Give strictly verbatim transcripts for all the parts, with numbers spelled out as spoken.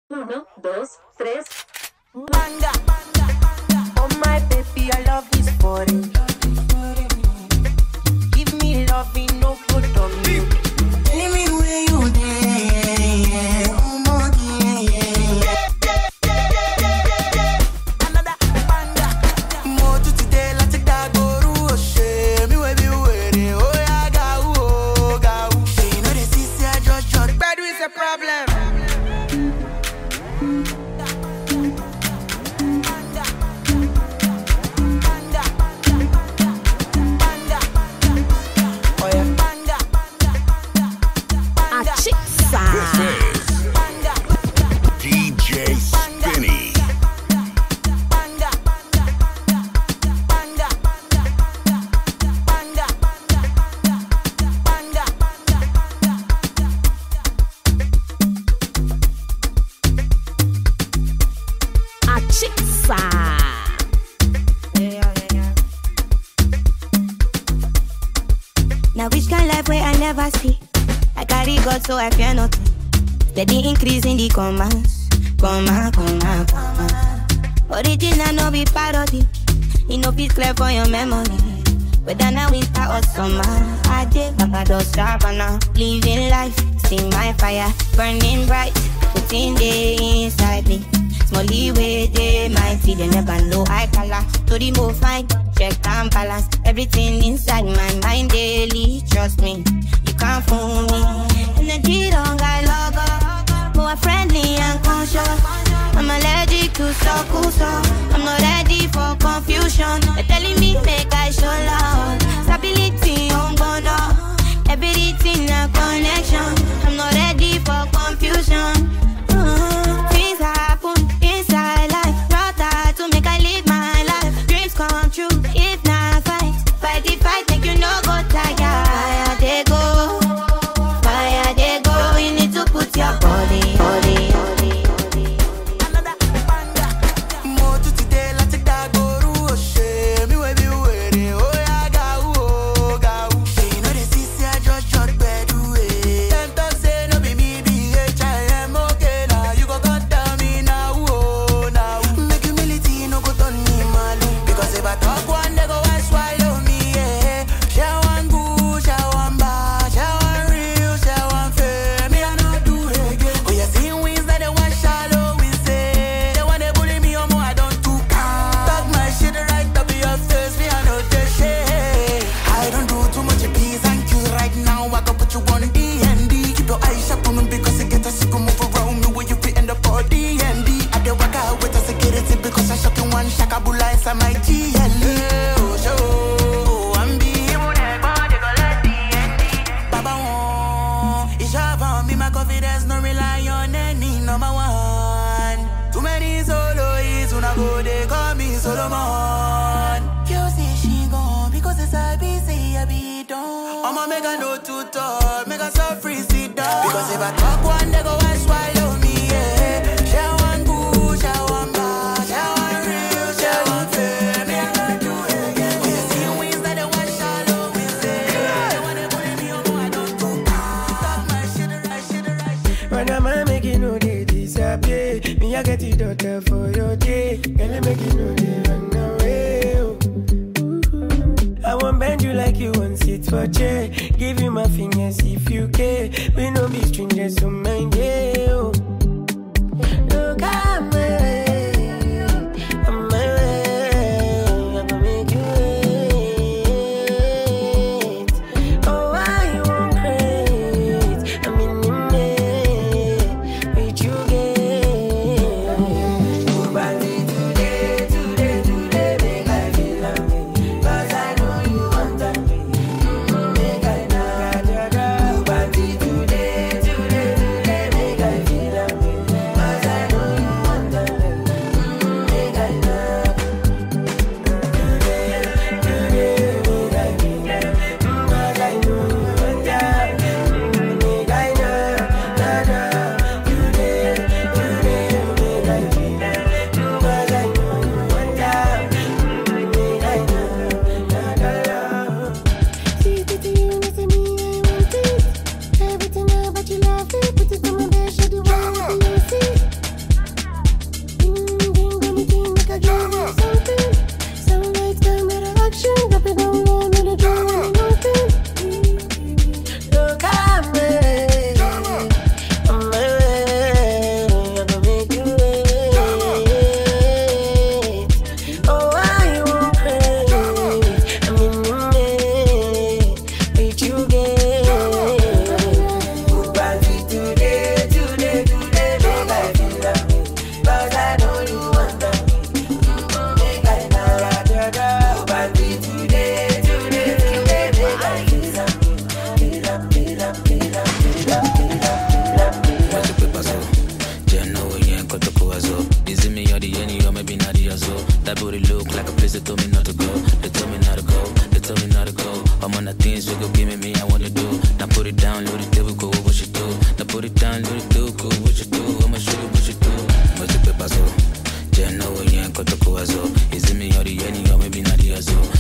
Uno, dos, tres. Banga. Oh my baby, I love this body. Give me loving, no good on me. Tell me where you there. Oh my yeah. Another banga. More to today, let's take that go to a shame. Me where you waiting. Oh yeah, go, oh go. You know the sister I just just bad with a problem. This is D J Spinny. Now which kind life where I never see? I carry God so I fear nothing. Steady increase in the commas, comma, comma, comma. Original no be parody. It no fit clear for your memory. Whether now winter or summer, I did Barbados, Savannah. Living life, see my fire burning bright within the inside me. Small leeway, they mighty, they never know I color. To the more fine, check and balance. Everything inside my mind daily, trust me. You can't fool me. Energy don't got logo, more friendly and conscious. I'm allergic to so so. I'm not ready for confusion. They're telling me make I show love. Stability on bono. Everything a connection. I'm not ready for confusion. uh, Things happen inside life. Not that to make I live my life. Dreams come true. If not fight, fight the fight. Make you no go tired. Fire they go, fire they go. You need to put your body, body, body.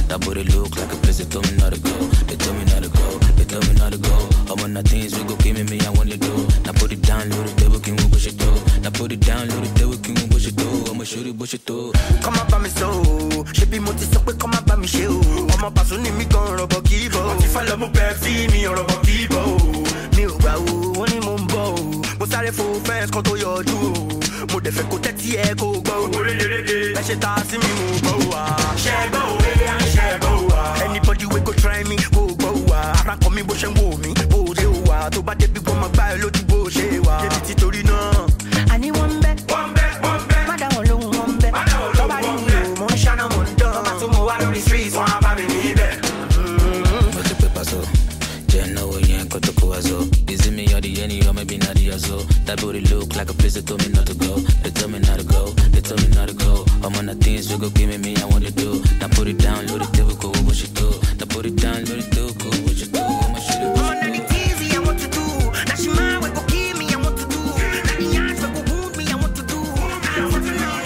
That booty look like a place they told me not to go. They told me not to go. They told me not to go. All my things we go give me me I want to do. Now put it down, little devil can we push it through. Now put it down, little devil can we push it through. I'ma shoot it, push it through. Come up by me so. She be multi so quick, come up by me show. I'm a person in me gon' rubber keyboard. If I love my Pepsi, me a rubber keyboard. Me o ba o, one in mumbo. Mo sáré fo fence kan tó yọjú. Mo dẹ̀ fẹ́ kó tẹ́tí ẹ kó gbọ́. Ẹ ṣe ta sí mi mo gbọ́ wa. Ṣé gbọ́ o, ṣé gbọ́ wa. Anybody we go try me, mo gbọ́ wa. Ara kan mi bó ṣe ń wò mí, bó ṣe wà. Tó bá débi wọ́n máa gbá ẹ lójú bó ṣe wà. Débi tí torí náà. Àní wọ́n ń bẹ́. Wọ́n ń bẹ́, wọ́n ń bẹ́. Má dá wọn lóhùn wọ́n ń bẹ́. Má dá wọn lóhùn wọ́n ń bẹ́. Mo ń ṣáná mo ń dán. Tọ́ba tó mo wá lórí streets, wọ́n á bá mi níbẹ̀. Mo ti pè pàṣọ. Jẹ́ náwó yẹn kó tó kó wá so. Is it me or the any or maybe not the other? That booty look like a place they told me not to go. They told me not to go. They told me not to go. I'm on the things we go give me me I want to do. Now put it down, load it, devil go what you do. Now put it down, load it, devil go what you do. I'ma shoot it. I'm on the easy, I want to do. Now she mine, we go give me I want to do. Now the yards we go wound me I want to do. I want to know.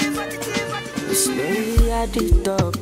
Slowly I did talk.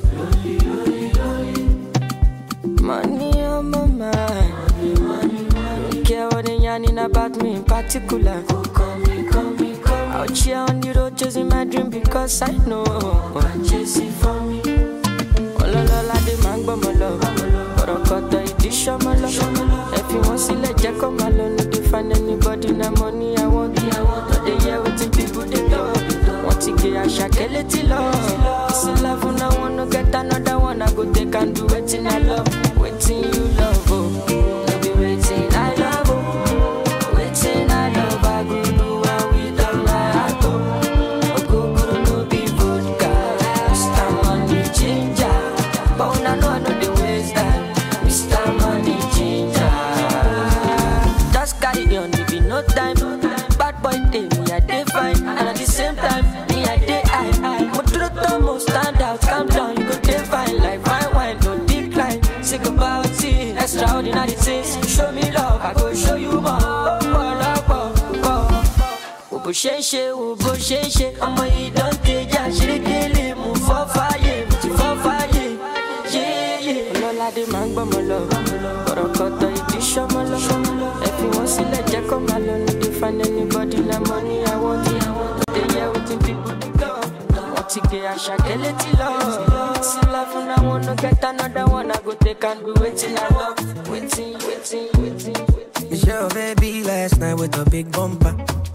Money on my mind. Don't care what they yarning about me in particular. Call me, call me, call me. Out here on the road chasing my dream because I know I'm chasing for me. Oh la la la, the man go my love. But I got the edition my love. If you want to see let Jack come alone, you can find anybody na money I want. But they hear what the people they love. Want to get a shakeleti love. It's a love when I want to get another one. I go take and do it in I love. Waiting you love, oh. No be waiting I love, oh. Waiting I love, I go do and without my heart, oh. Oh, go, go, no be vodka. Mister Money Ginger. But when I know I know the waste that Mister Money Ginger. Just carry on, if you no time. Bad boy day, me I dey fine. And at the same time, me I dey high. But to the top, stand out, calm down. You go dey fine like fine wine, no decline. Sick about it, extraordinary things. Show me love, I go show you more. Oh, oh, oh, oh. Oh, Boshe, oh, Boshe, I'm a you don't take ya. She dey move for fire, move for fire. Yeah, yeah. No la de man, but my love. But I got the edition, my love. If you want to let Jack come alone, you can find anybody na money I want. They hear what the people they love. Want to get a shakeleti love. See love when I want to get another one. I go take and be waiting I love. Waiting, waiting, waiting, waiting. It's your baby last night with a big bumper.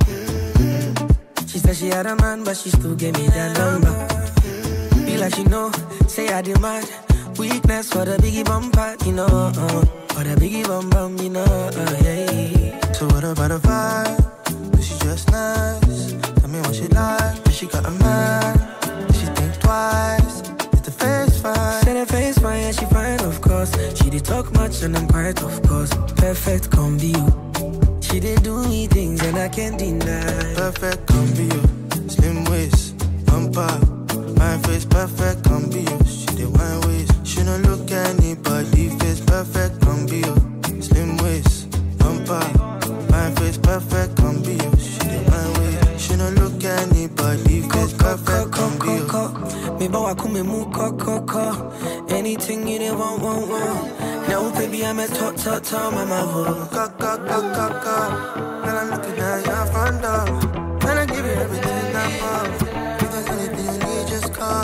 Mm-hmm. She said she had a man, but she still gave me that number. Be like she know, say I demand. Weakness for the biggie bumper, you know. Uh, for the biggie bum bum, you know. Uh, yeah. So what about the vibe? Is she just nice? Tell me what she like. If she got a man, does she think twice? Is the face fine? Said her face fine, yeah, she fine, of course. She did talk much and I'm quiet, of course. Perfect combi, you. She did do me things and I can't deny. Perfect combi, you. Slim waist, bumper. My face perfect combi, you. She did wine waist. She don't look anybody face perfect combi, you. Slim waist, bumper. My face perfect combi, you. She did wine waist. She don't look anybody face perfect combi, you. Me bawa kume mu koko. Anything you did want, want, want. Now baby I'm a top, top, top, mama ho. Kaka, kaka, kaka. When I'm looking at your front door, when I give you everything I want. If there's anything you need, just call.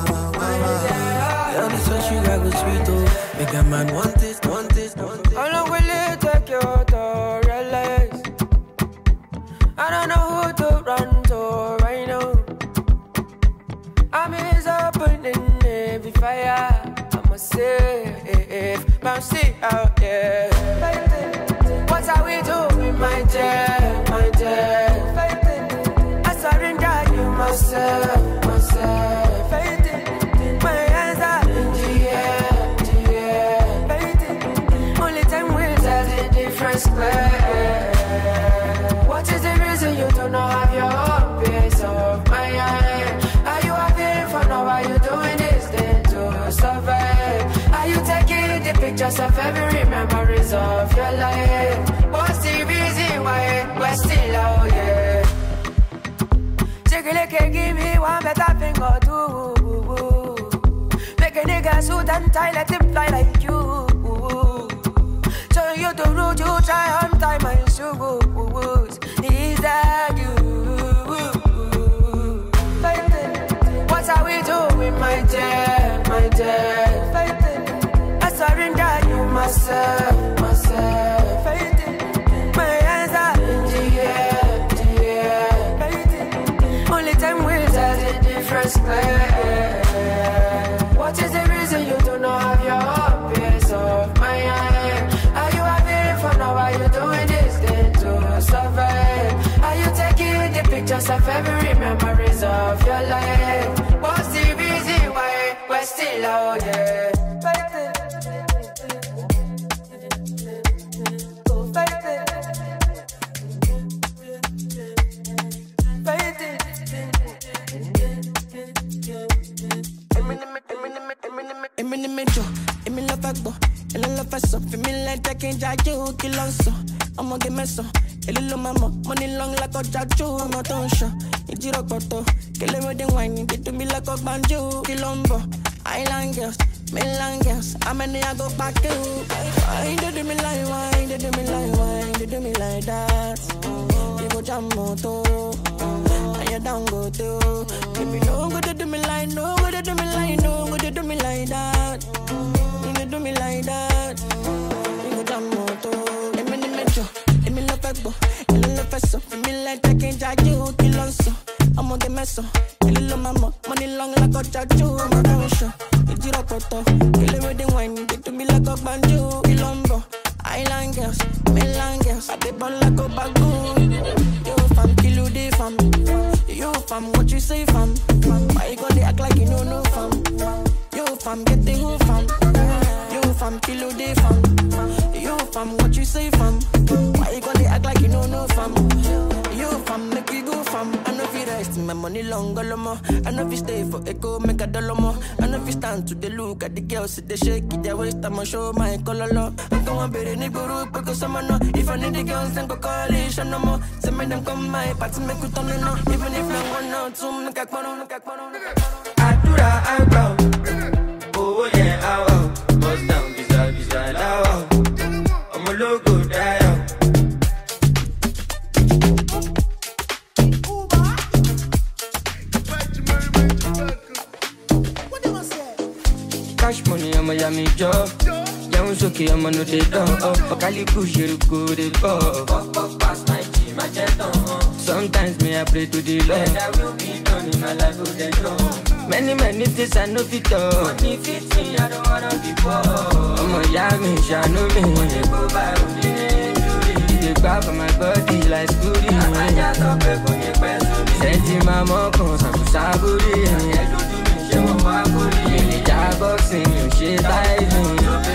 Girl, this what you got was sweet oh. Make a man want this, want this, want this. How long will it take you to realize? I don't know who to run to right now. I'm is opening every fire. I must say, bounce it out, yeah. What are we doing, my dear, my dear? I surrender you myself, myself. My hands are in the air, the air. Only time will tell the difference clear. What is the reason you do not have your own piece of mind? Are you having fun or are you doing this thing to survive? Are you taking the pictures of every memories of your life? What's the reason why we're still out here? Take a look and give me one better thing or two. Make a nigga get suit and tie, let him fly like you. Turn you the road, you try and tie my shoes. Is that you? What are we doing, my dear, my dear? I surrender you myself, myself. My hands are in the air, the air. Only time will tell the difference. What is the reason you do not have your own piece of my hand? Are you having fun or are you doing this thing to survive? Are you taking the pictures of every memories of your life? What's the reason why we're still out there? Go fight it. Fight it. I'm in the metro, I'm in love agbo, and I love us up. I'm in like I can't judge you, kill on so. I'm gonna get mess up. A little mama, money long like a judge, I'm not on show. It's your photo, kill it with the wine, get to me like a banjo, kill on bo. Island girls, mainland girls, I'm in the I go back to. Why they do me like why, they do me like why, they do me like that. You go jam moto, and you down go to. Baby, no go to do me like, no go to do me like, no go to do me like that. You go do me like that. You go jam moto, I'm in the metro, I'm in love agbo, I'm in love so. I'm in like I can't judge you, kill on so. I'm gonna get mess up. A little mama, money long like a tattoo. I'm not sure. It's your photo, kill it with the wine, get to me like a banjo. Ilombo, island girls, mainland girls, I dip on like a bagoon. Yo, fam, kill you, they fam. Yo, fam, what you say, fam? Why you gonna act like you know no fam? Yo, fam, get the who fam. Yo, fam, kill you, they fam. Yo, fam, what you say, fam? Why you gonna act like you know no fam? Yo, fam, make you go fam. I know if you rest my money long, go more. I know if you stay for echo, make a dollar more. I know if you stand to the look at the girls, sit they shake it, their waist, I'ma show my color low. I'm going to be the nigga because someone know. If I need the girls, then go coalition no more. Send me them come my party, make you turn it on. Even if I'm one out, two, make a corner, make a corner. Adura, I bow. Oh, yeah, I bow. Bust down, beside, beside, I bow. I'm a logo, die out. Cash money, I'm a yummy job. Young Soki, I'm a no day dog. Bakali Kushir, good it go. Pass my team, my jet on. Sometimes me, I pray to the Lord. That will be done in my life, with the door. Many, many things I know fit up. Money fits me, I don't wanna be poor. I'm a yummy, I know me. When you go by, they grab my body like Scooty. I just up a funny person. Send my mom, cause I'm Saburi. She won't walk with me. Boxing, she dies me.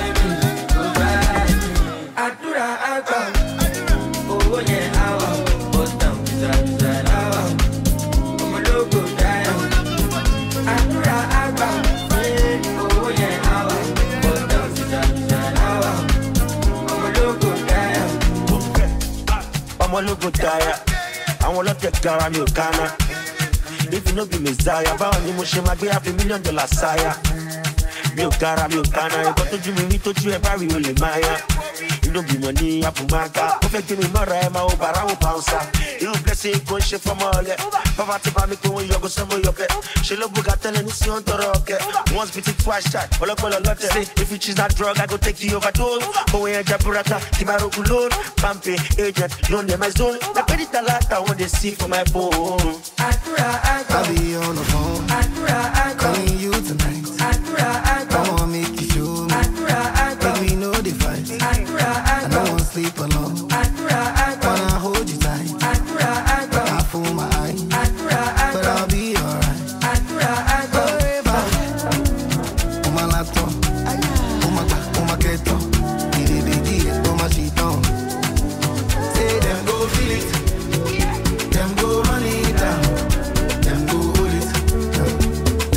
Adura, Adura. Oh, yeah, I want. Bust down, beside, beside, I want. I'm a logo, die. Adura, Adura. Oh, yeah, I want. Bust down, beside, beside, I want. I'm a logo, die. I'm a logo, die. I want to take care of you, Ghana. If you know be Messiah, but only mo she ma be half a million dollar sire. Mi o gara, mi o kana, you got to do me, me to do every only Maya. You don't be money, Apu Maka. Perfect me, Mara, Emma, Obara, Bouncer. You bless it, go shit from all that. Pavati Bamico, you go some of your pet. She look at and see on the rocket. Once beat twice shot, all up all a lot. If you choose that drug, I go take you overdose. Go away and Jaburata, Timaro Kulon, Pampe, agent, loan them my zone. The petty talata, I want to see for my phone. I'll be on the phone, calling you tonight. I wanna make you show me, make me know the fight. I don't wanna sleep alone, wanna hold you tight. I fool my eyes, but I'll be alright. Forever, on my laptop, on my on my keto, on my sheet on. Say them go feel it, them go run it down, them go hold it.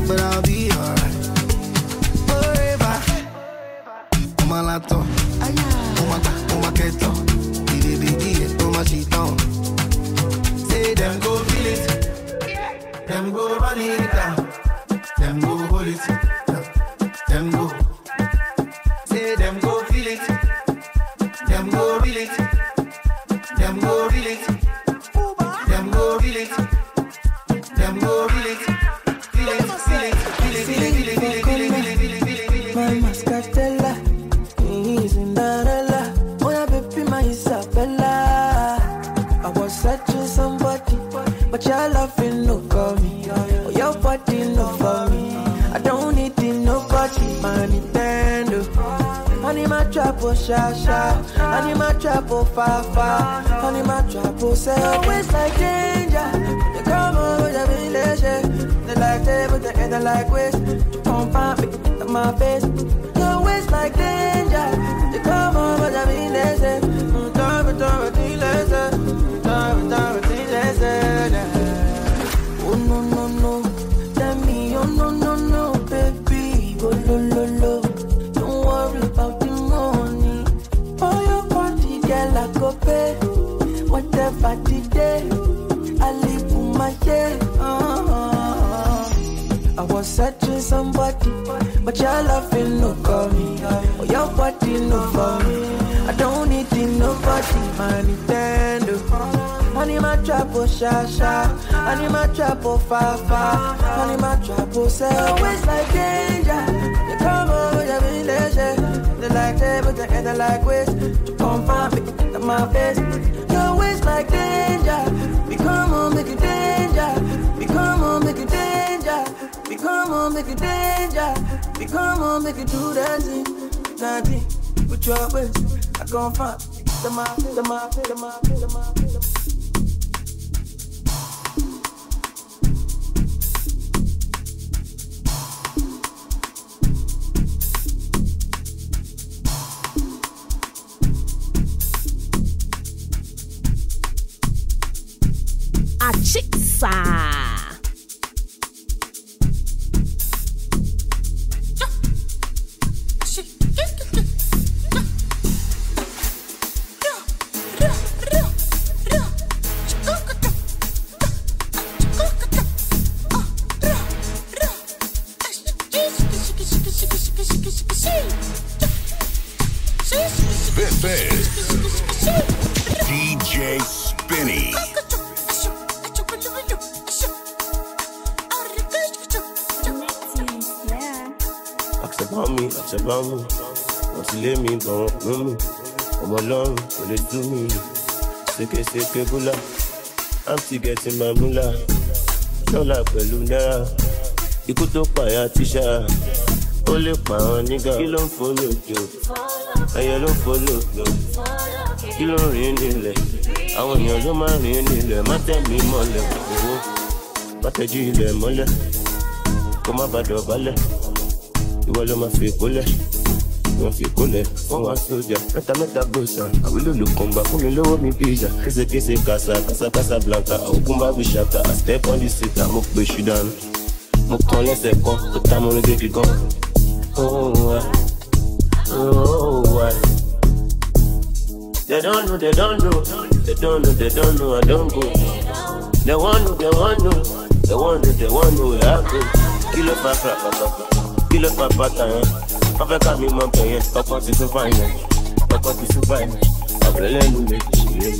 but I'll be alright. Forever. On my laptop, on my on my keto, baby baby, on my sheet on. Say them go feel it, them go run it down, them go hold it, them go. Say them go feel it, them go feel it, them go feel it, them go feel it, them go feel it, feel it, feel it, feel it, feel it, feel it, feel it, feel it, feel it, feel it, feel it. My mascatella, me Cinderella, oh yeah baby my Isabella. I was searching somebody, but your loving no call me, oh your body no for me. I don't need nobody, my Nintendo. Honey my trap oh sha sha, honey my trap oh fa fa, honey my trap oh say always like danger. They come over the village, they like table, they end like waste. You come on me, at my face. Your waist like danger. They come over the village, they come over the village, they come over the village. Oh no no no, tell me oh no no no, baby, oh lo lo lo. Don't worry about the money. For your party, girl, I go pay. Whatever the day, I live for my day. Uh-huh. I was searching somebody, but your loving no call me. Oh, your body no for me. I don't need nobody, my Nintendo. Honey, my trap oh sha sha, honey, my trap oh fa fa, honey, my trap oh say always like danger. They come over the village, they like table, they end like waste. To come find me, at my face. Your waist like danger. We come on, make it danger. We come on, make it danger. We come on, make it danger. We come on, make it do that thing, that thing. With your waist, I gon' find the my, the my, the my, the my, the my. Achixa. This is D J Spinny. About me, that's about me. Want to let me go on me. I'm alone, will it do me? Seke seke bula. I'm still getting my mula. Don't like Beluna. You could talk by a teacher. Only my nigga. You don't follow you. I don't follow you. You don't really let. I want you to marry me. My tell me more. But I do the mole. Come about the ballet. You want to fi kule, you fi kule. Oh, one soldier, meta meta bossa. I will look come back, come lower me pizza. Kese kese casa, casa casa blanca. I will come back with shatter. I step on the seat, I move push you down. Mo call les second, the time on the baby gone. Oh, oh, why? They don't know, they don't know, they don't know, they don't know. I don't go. They want know, they want know, they want know, they want know. I go. Kill up my crap, papa. Kill up my pattern, I've got me my pain, I want to survive, I want to survive, I've learned to make it.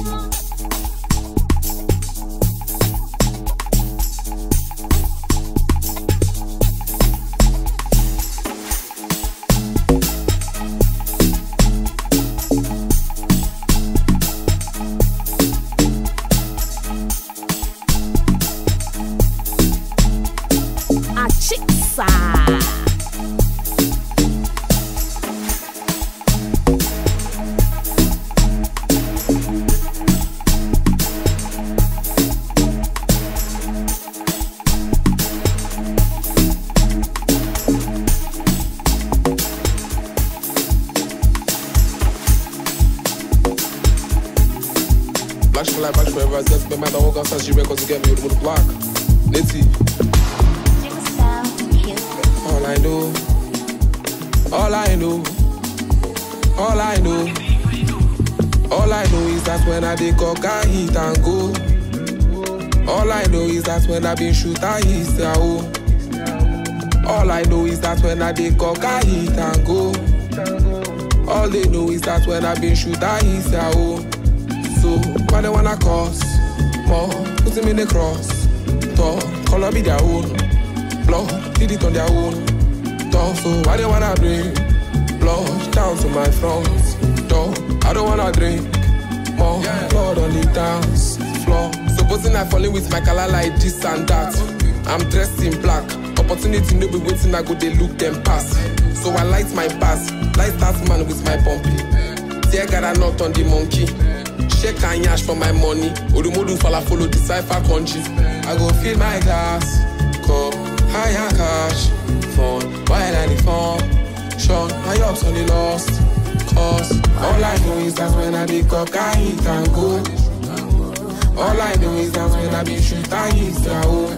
Achixa. Black shit like black forever. It's got to be my whole gun. She records to get me with the block. Nitty. I know, all I know, all I know, all I know is that when I dey cock, I hit and go. All I know is that when I been shoot, I hit their own. All I know is that when I dey cock, I hit and go. All they know is that when I been shoot, I hit their own. So why they wanna cause more? Put them in the cross. Talk, color be their own. Blood, did it on their own. Talk, so why they wanna bring blood down to my front door? I don't wanna drink more blood on the dance floor. Supposing I falling with my color like this and that. I'm dressed in black. Opportunity no be waiting, I go they look them pass. So I light my pass, light that man with my bumpy. Tear got a knot on the monkey. Shake and yash for my money. Odumodu fala follow the cipher country. I go fill my glass, cup, higher cash, phone, while I the phone. Sean, my ups on the lost. Cause all I know is that when I be cock, I hit and go. All I know is that when I be shoot, I hit the home.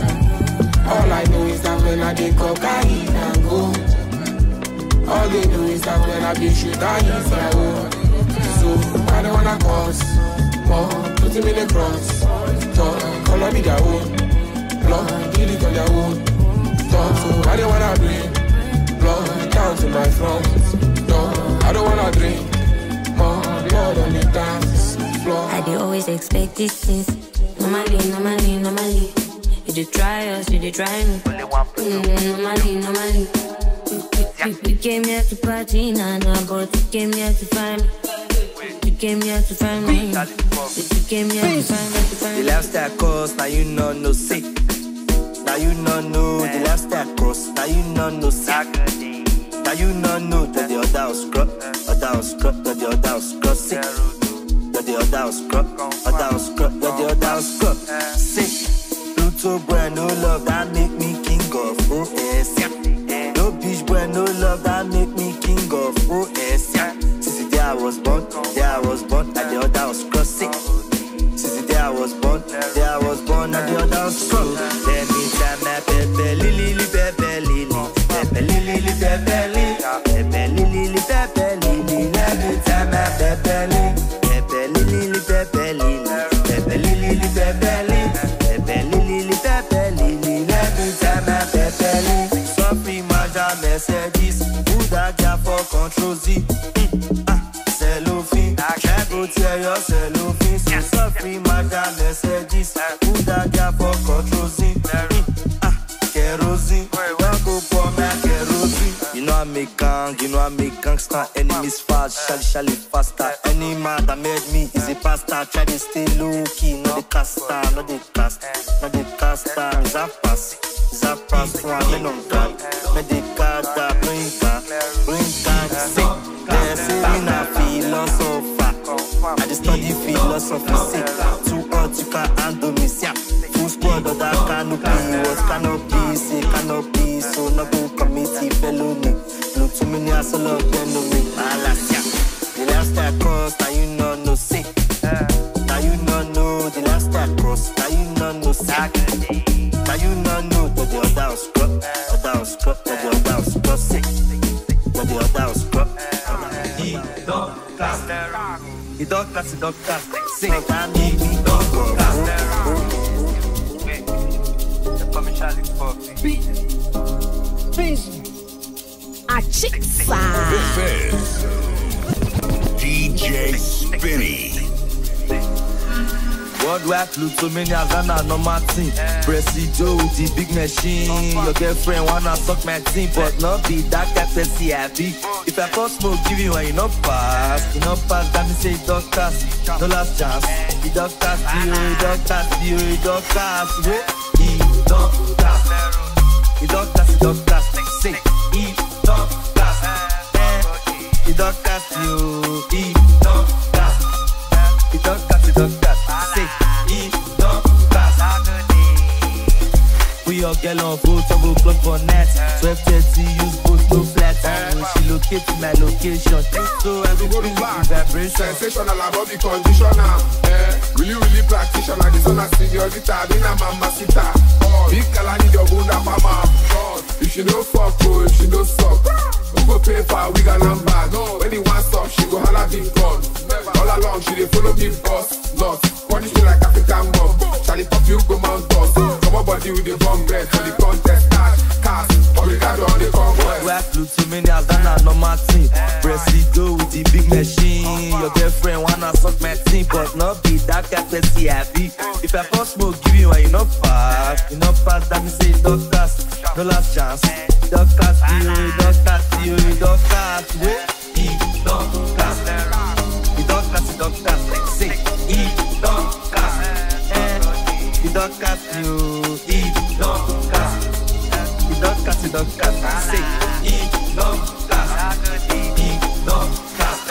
All I know is that when I be cock, I hit and go. All they know is that when I be shoot, I hit the home. So I don't wanna cause more, put him in the cross. Talk, color me their own. Blood, did it on their own. Talk, so I don't wanna bring blood down to my front door. I don't wanna drink more blood on the dance floor. I dey always expect these things. Normally, normally, normally. You dey try us, you dey try me. Mm, normally, normally. You, you, you came here to party, nah, nah, but you came here to find me. You came here to find me. You came here to find me, to find me. The lifestyle cost, now you know no sick. Now you know no, the lifestyle cost, now you know no sick. Now you know no, that the other house scrub, other house scrub, that the other house scrub sick. That the other house scrub, other house scrub, that the other house scrub sick. Pluto boy, no love, that make me king of O S. No bitch boy, no love, that make me king of O S. Since the day I was born, day I was born, at the other house scrub sick. Since the day I was born, day I was born, at the other house scrub. Let me tell my pepe, lily, lily, pepe, lily, pepe, lily, lily, pepe, lily, pepe, lily, lily, pepe, lily. Let me tell my pepe, lily, pepe, lily, lily, pepe, lily, pepe, lily, lily, pepe, lily, pepe, lily, lily, pepe, lily. Let me tell my pepe, lily. Suffering maja Mercedes, who that guy for control Z? Cellophane, try go tear your cellophane. So suffering maja Mercedes, who that guy for control Z? Kerosene, don't go for my kerosene. You know I make gang, you know I make gangster. Enemies fast, shally shally faster. Any man that made me is a pastor. Try to stay low key, not the caster, not the cast, not the caster. Is a pass, is a pass for a man on God. Not the caster, bring back, bring back. Sick, they say me not philosopher. I just study philosophy. Sick, too hot you can't handle me. Sick, full squad of that canopy. What canopy? Say canopy. So no go committee felony. No too many as a lot of enemy. Alasia, the last time cost, now you know no sick. Now you know no, the last time cost, now you know no sick. Now you know no, that the other house scrub, other house scrub, that the other house scrub sick. That the other house scrub. He don't class, he don't class, he don't class. Sick, he don't go. Achiksa. This is D J Spinny. Worldwide Pluto many Havana no Martin. Presido with the big machine. Your girlfriend wanna suck my team, but not be that type of C I V. If I call smoke, give you and you not pass, you not pass. That me say doctors, no last chance. The doctors, the doctors, the doctors, the doctors, the doctors, the doctors, say he doctors, the doctors, you he doctors, the doctors, the doctors. We all get on vote, double block for net. twelve thirty, use both, no flat. When she locate my location, so everybody vibration. Sensational about the conditioner. Eh, really, really practitioner. This one a seniorita, been a mamacita. Big color need your bunda mama. If she no fuck, oh, if she no suck. Who go pay for her wig and number? No, when he wants stop, she go holla big gun. All along, she dey follow me boss, not punish me like African mom. Charlie pop you go mount us. Come on, body with the bomb bread for the contest. Cash, cash, obrigado on the conquest. Where I flew too many, I've done that normal thing. Press it go with the big machine. Your girlfriend wanna suck my team, but not be that capacity happy. If I first smoke, give you a enough pass, enough pass, that me say doctors, no last chance. Doctors, you, doctors, you, doctors, wait, he doctors, he doctors, doctors, let's say, he doctors, he doctors, you, he doctors, he doctors, he doctors, let's say, he doctors, he doctors.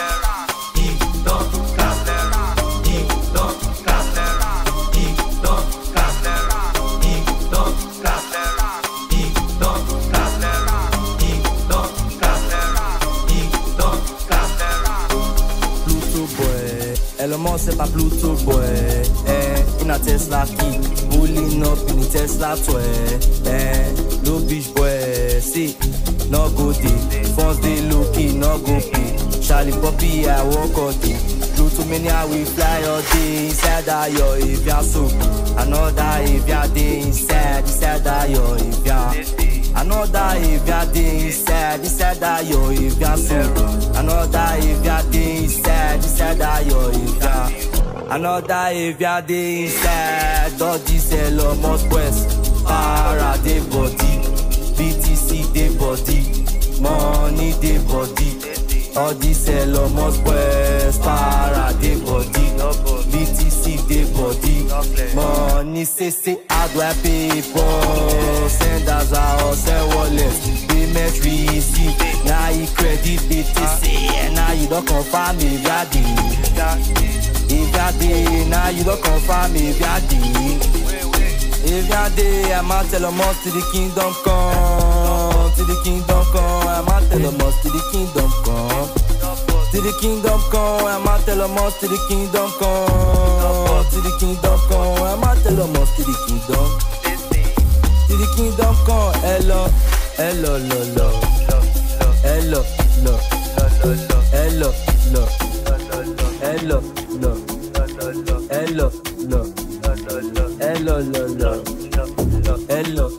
C'est pas Pluto boy, eh, in a Tesla key, pulling up in a Tesla toy, eh, no bitch boy, see, no go day, phones they low key, no go pay, Charlie Poppy I walk all day, Pluto mania we fly all day, inside that yo if ya so, another if ya day inside, inside that yo if ya. Another if ya day inside, inside that yo if ya so. Another if ya day inside, inside that yo if ya. Another if ya day inside, all this hello must quest. Para de body, B T C de body, money de body. All this hello must quest. Para de body, B T C de body, money say say how do I pay for? Send us out, send wallet, payment receipt. Now you credit B T C, and now you don't confirm if ya dey. If ya dey, now you don't confirm if ya dey. If ya dey, I'ma tell them all to the kingdom come, to the kingdom come. I'ma tell them all to the kingdom come, to the kingdom come. I'ma tell them all to the kingdom come, to the kingdom come. I'ma tell them all to the kingdom, to the kingdom come. Hello, hello, lo, lo, hello, lo, hello, lo, hello, lo, hello, lo, hello, lo, lo, hello,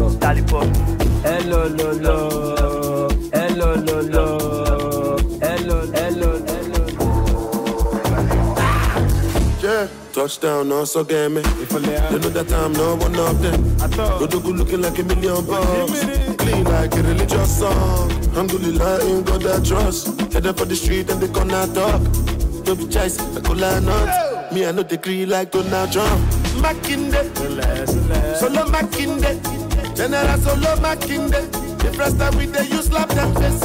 hello, lo, lo, hello, lo, lo, hello, hello, hello. Yeah, touchdown, no so get me. You know that I'm not one of them. Go to good looking like a million bucks. Clean like a religious song. Alhamdulillah, ain't got that trust. Headed for the street and they gonna talk. Don't be chase, I could line up. Me, I know the green like Donald Trump. Makinde, solo Makinde, General solo Makinde. The first time we they use slap them face.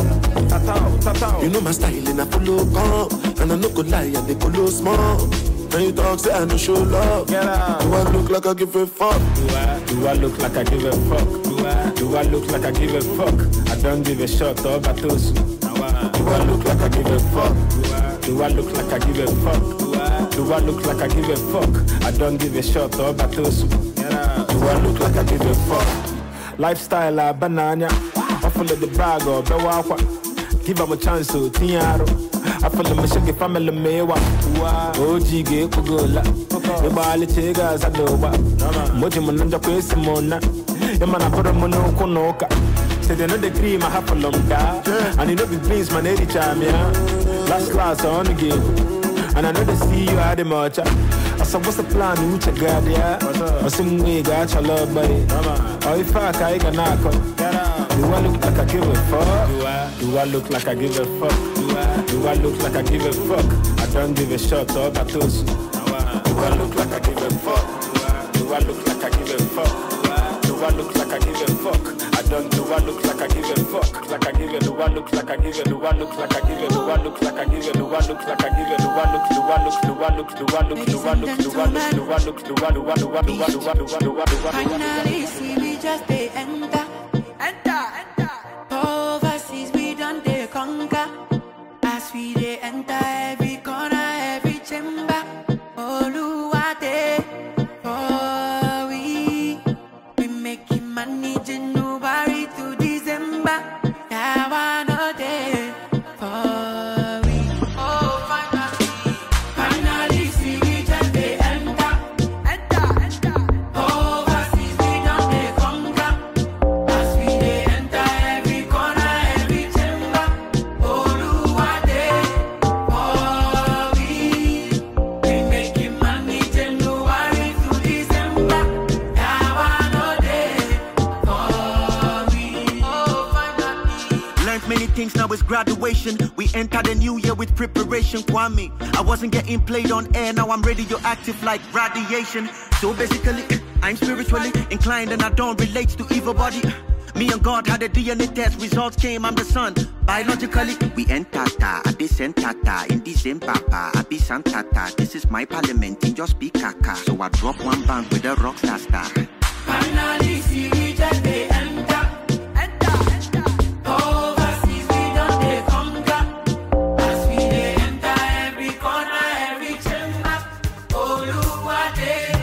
You know my style and I follow calm. And I no go lie and they follow small. When you talk, say I no show love. Get out. Do I look like I give a fuck? Do I, do I look like I give a fuck? Do I, do I look like I give a fuck? I don't give a shot, or batos. Do I look like I give a fuck? Do I, do I look like I give a fuck? Do I, do I look like I give a fuck? I don't give a shot, or batos. Do I look like I give a fuck? Lifestyle a banana. I follow the bag or bewawa. Give them a chance to Tiaro. I follow my shaggy family mewa. O G G Kugola. The Bali Chigas Adoba. Mojimananda Quesimona. The man I put a mono konoka. Say they know the cream I have for long da. And you know the beans my lady charm, yeah. Last class on the game. And I know they see you at the march. I said, what's the plan? You check God, yeah. I some way got your love, buddy. Oh, if I can knock on. Do I look like I give a fuck? Do I, do I look like I give a fuck? Do I, do I look like I give a fuck? I don't give a shot or batos. Do I look like I give a fuck? Do I, do I look like I give a fuck? Do I look like I give a fuck? I don't. Do I look like I give a fuck? Like I give a. Do I look like I give a? Do I look like I give a? Do I look like I give a? Do I look like I give a? Do I look? Do I look? Do I look? Do I look? Do I look? Do I look? Do I look? Do I do I do I do I do I do I do I do I? Finally, see we just they enter, enter, enter. Overseas we done they conquer. As we they enter every corner, every chamber. Oluwate, oh we we making money January to December. things, now it's graduation. We enter the new year with preparation, Kwame. I wasn't getting played on air, now I'm radioactive like radiation. So basically, I'm spiritually inclined and I don't relate to evil body. Me and God had a D N A test, results came, I'm the son. Biologically, we enter ta, I descend tata, in the same papa, I be santata. This is my parliament, in just speak kaka. So I drop one bang with a rock star star. Finally, see we just they enter, enter, enter. Overseas, we don't they conquer. As we they enter every corner, every chamber. Oh, look what they,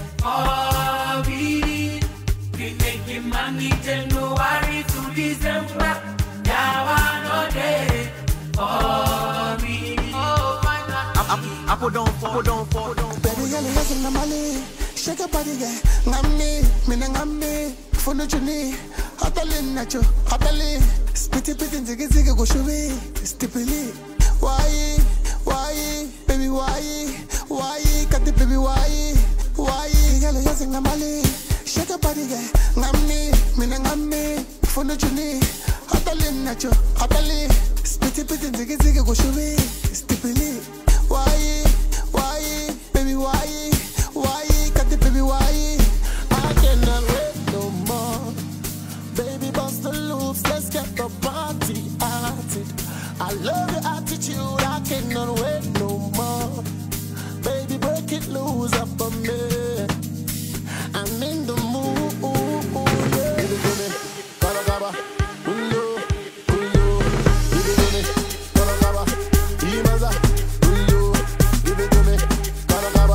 oh, we we making money January to December. Yeah, one day, oh, we, oh, my God. I put on, put on, put on. Baby, girl, listen to my knee. Shake your body, yeah. Ngami, mina ngami. Fono chuni, hatalin nacho, hatali. Spitty pitty, ziggy ziggy go shubi. Stipili, why, why, baby, why, why, cut the baby, why, why, girl, listen to my knee. Shake your body, yeah. Ngami, mina ngami. Fono chuni, hatalin nacho, hatali. Spitty pitty, ziggy ziggy go shubi. Stipili, why, why, baby, why? Why, got the baby, why? I cannot wait no more. Baby, bust the loops, let's get the party started. I love your attitude, I cannot wait no more. Baby, break it loose up on me. I'm in the mood, yeah. Give it to me, gaba gaba, uyo, uyo. Give it to me, gaba gaba, imaza, uyo. Give it to me, gaba gaba.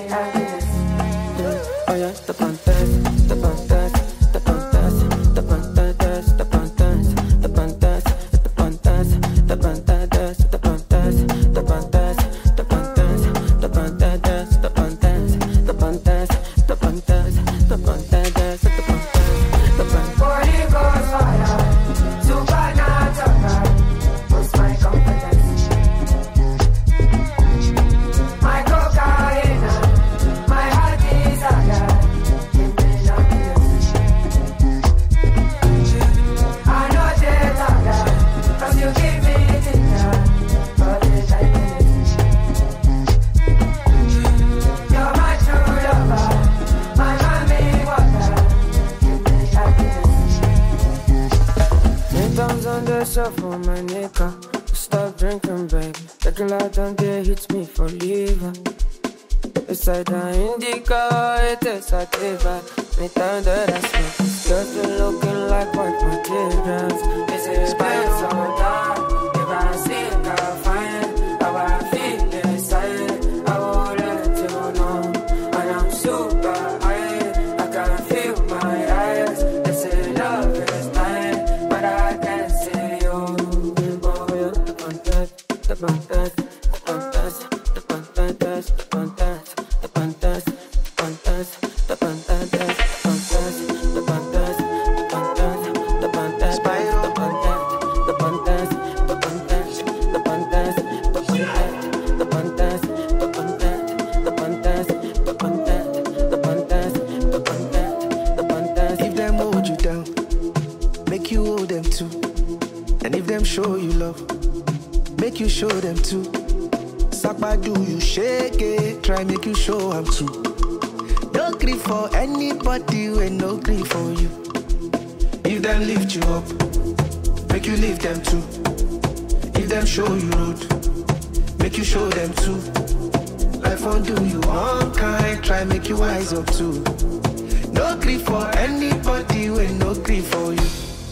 Oh yeah, the pantas, the pantas, the pantas, the pantas. yourself on my nigga. Stop drinking, baby. Taking like down there hits me for liver. It's like the indica, it is a diva. Me time that I smoke. Just looking like white materials. It's a spice on time. If I see it, I find how I feel inside. I will let you know. And I'm super high. I can feel my eyes. They say love is blind, but I can't see you. Boy, the contest, the contest, the contest, the contest, the contest. The pantas, the pantas, the pantas, the pantas, the pantas, the pantas, the pantas, the pantas, the pantas, the pantas, the pantas, the pantas, the pantas, the pantas, the pantas, the pantas, the pantas, the pantas, the pantas. If them hold you down, make you hold them too. And if them show you love, make you show them too. Sakba do you shake it, try make you show I'm too. No grief for anybody when no grief for you. If them lift you up, make you lift them too. If them show you road, make you show them too. Life won't do you unkind, try make you wise up too. No grief for anybody when no grief for you.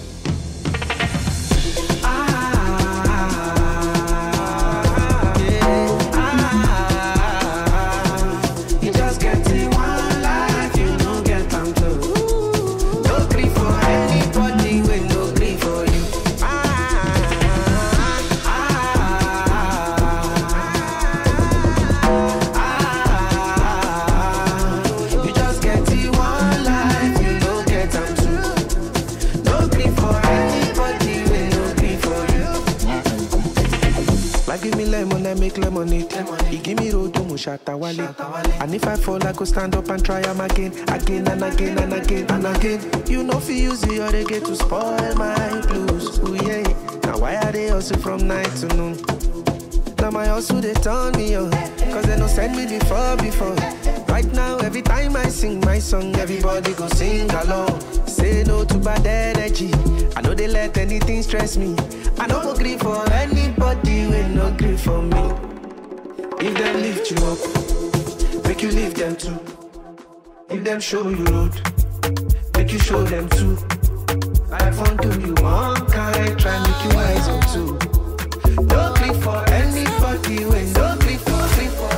Make lemonade. He give me road to Mushatawale. And if I fall, I go stand up and try am again, again and again and again and again. You know, if you use the other get to spoil my blues. Ooh, yeah. Now, why are they hustle from night to noon? Now, my hustle, they turn me on. Cause they don't send me before, before. Right now, every time I sing my song, everybody go sing along. Say no to bad energy. I know they let anything stress me. I don't agree for anybody when no agree for me. If them lift you up, make you lift them too. If them show you road, make you show them too. Life won't do you one kind, try make you wise up too. No agree for anybody when no agree for free for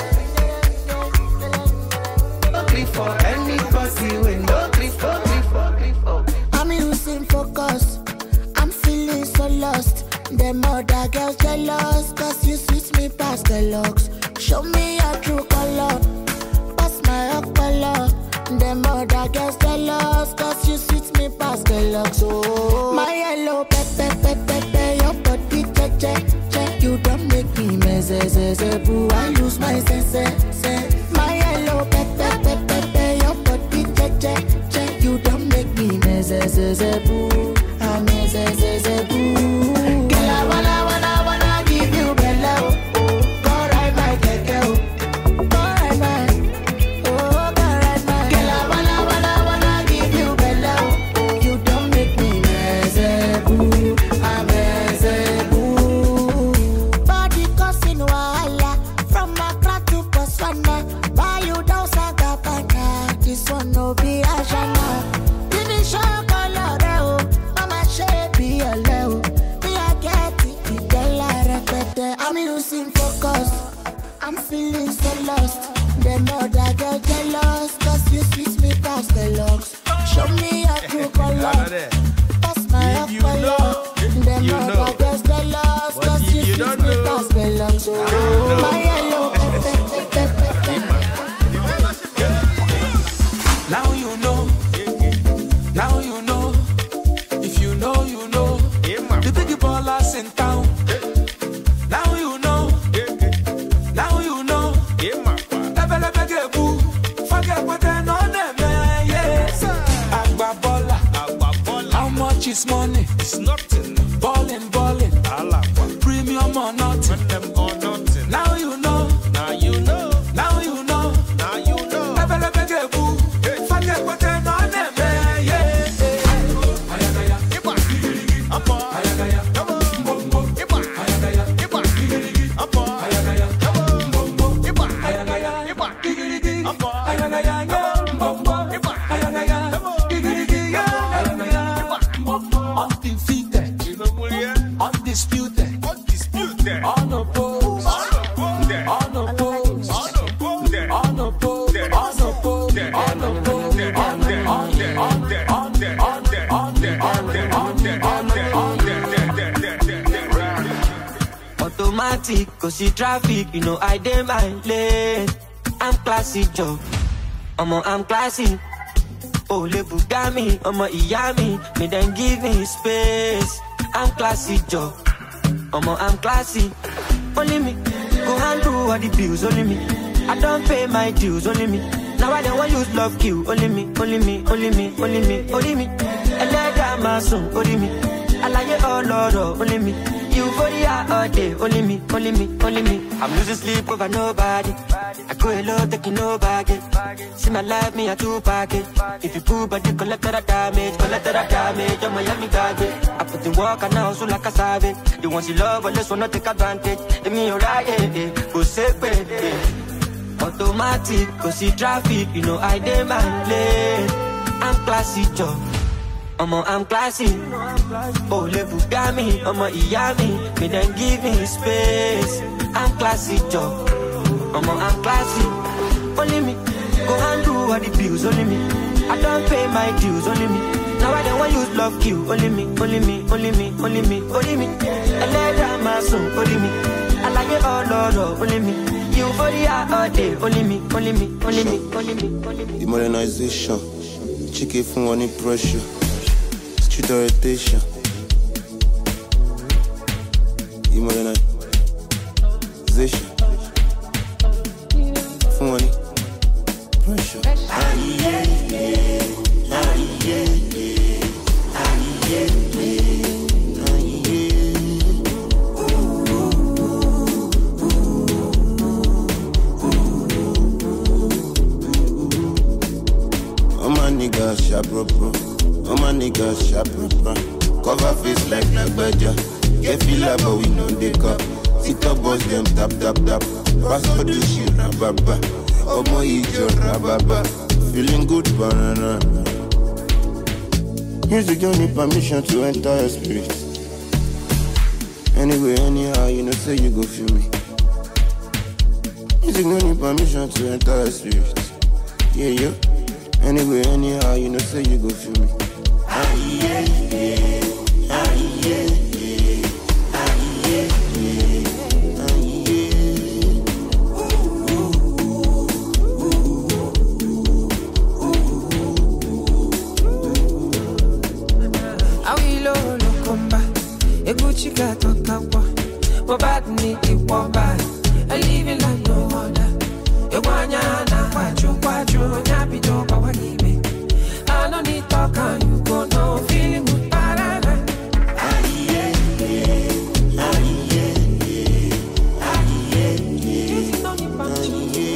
no agree for anybody when no agree for free for free for. I'm losing focus. I'm feeling so lost. Them other girls jealous, cause you switch me past the looks. Show me your true color, pass my up color. Them other girls jealous, cause you switch me past the looks. Oh, my yellow pepe pepe pepe, your body che che che. You don't make me mess, boo. I lose my sense. My yellow pepe pepe pepe, your body che che che. You don't make me mess, boo. I mess, boo. I wanna, wanna, wanna give you bello. Go ride my keke, go ride my, oh, go ride my. Girl, I wanna, wanna, wanna give you bello. You don't make me miserable, I'm miserable. Body causing wahala from Accra to Botswana. Buy you down Sagabana, this one no be Ajana. Finish your color, mama shape be a level. I'm losing focus. I'm feeling so lost. Them other girl jealous, cause you switch me past the locks. Show me your true color, pass my up color. Them other girls jealous, cause you switch me past the locks. Oh, my yellow. Now you know. Now you know. If you know, you know. The big ballers in town. Now you know, now you know. Forget what they know them, yes. Agbabola, how much is money? It's nothing. Ballin', ballin', premium or nothing. Now you know, now you know, now you know, now you know. Forget what they know them, yes. Ayagaya, ayagaya. Automatic, cause see traffic, you know I dey my lane. I'm classy, Joe. I'm a, I'm classy. Oh, le Bugami, I'm a Iyami. Me then give me space. I'm classy, Joe. I'm a, I'm classy. Only me, go handle all the bills, only me. I don't pay my dues, only me. Now I don't want use love kill, only me, only me, only me, only me, only me. I let down my son, only me. I like it all, Lord, only me. Euphoria all day, only me, only me, only me. I'm losing sleep over nobody. I go hello, taking no baggage. See my life, me a two package. If you pull body, collect the damage, collect the damage. I'm Miami garbage. I put the work and now so like a savage. You want to love, but let's wanna take advantage. And me alright, eh, eh, go safe, eh, eh. Automatic, go see traffic, you know I dey my lane. I'm classy, Joe. I'm a, I'm classy. Oh, le Bugami, I'm a Iyami. Me then give me space. I'm classy, Joe. I'm a, I'm classy. Only me, go handle all the bills, only me. I don't pay my dues, only me. Now I don't want use love kill, only me, only me, only me, only me, only me. I let down my son, only me. I like it all, Lord, only me. Euphoria all day, only me, only me, only me, only me, only me. The modernization, chicken from any pressure, street orientation. The modernization, from any pressure. Ah, yeah, yeah. Ah, yeah, yeah. Ah, yeah, yeah. Ah, yeah. All my niggas sharp, bro, bro. All my niggas sharp, bro, bro. Cover face like Nagbaja. Get feel like but we know they cup. TikTok boss them tap, tap, tap. Pass for the shit, rababa. Oh my ijo, rababa. Feeling good, banana. Music don't need permission to enter your spirit. Anyway, anyhow, you know say you go feel me. Music don't need permission to enter your spirit. Yeah, yeah. Anyway, anyhow, you know say you go feel me. Ah, yeah, yeah. Ah, yeah, yeah. Ah, yeah, yeah. Ah, yeah. I will lo comba. A Gucci got on camera. My bad need it one bad. I live in like no other. You want ya na kwachu kwachu nyapi to power give me. I don't need talk and you go no feeling good parana. Ah yeah yeah, ah yeah yeah, ah yeah yeah. This is only punch.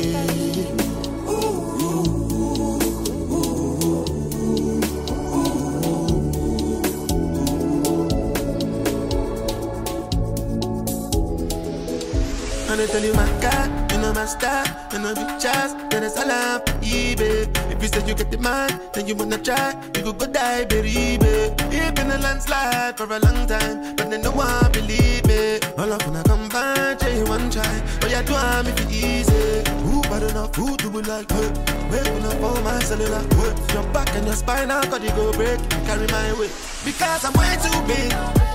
And I tell you my God, you know my style, you know big chance, then it's all up, eBay. If you say you get the man, then you wanna try, you could go die, baby. You've been a landslide for a long time, but then no one believe me. All up when I come back, tell you one try, but you do I'm if it easy. Who bad enough, who do it like her? Waking up all my cellular, hurt your back and your spine, how could you go break? Carry my weight, because I'm way too big.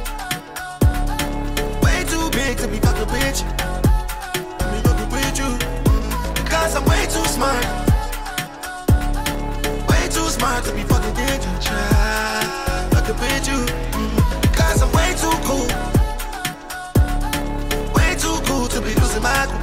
Way too big to be fucking bitch. Cause I'm way too smart. Way too smart to be fucking dick and try. I could beat you. Mm-hmm. Cause I'm way too cool. Way too cool to be losing my cool.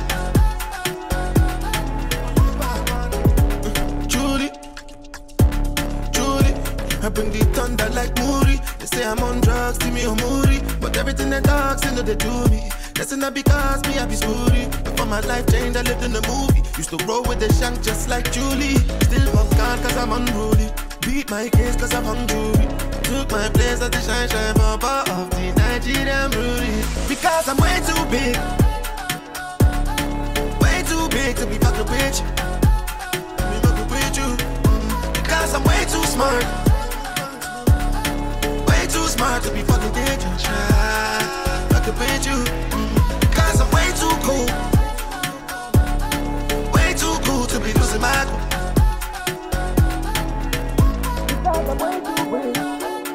Mm-hmm. Julie, Julie, I bring the thunder like Moody. They say I'm on drugs, see me on Moody. But everything they talk, they know they do me. That's not because me I be screwed. Before my life changed, I lived in a movie. Used to roll with the shank just like Julie. Still fuck God cause I'm unruly. Beat my case cause I'm hungry. Took my place at the shine shine baba of the Nigerian Rudy. Because I'm way too big. Way too big to be fucking bitch. Me fucking with you. Because I'm way too smart. Way too smart to be fucking dick and try. Fucking with you. Cause I'm way too cool. Way too cool to be losing my cool.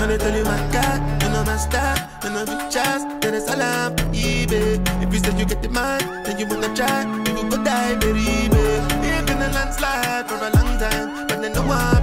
And they tell you my God, you know my style, you know the chance, then it's all I'm for eBay. If you say you get the man, then you wanna try, you will go die, baby. We've been a landslide for a long time, but then no one